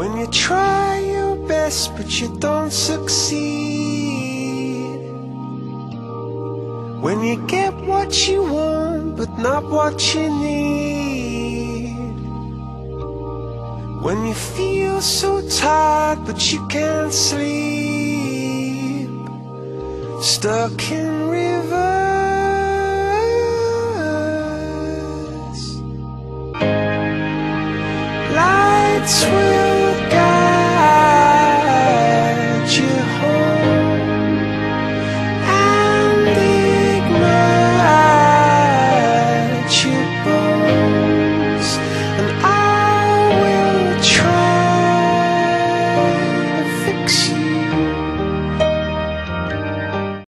When you try your best but you don't succeed, when you get what you want but not what you need, when you feel so tired but you can't sleep, stuck in reverse, lights will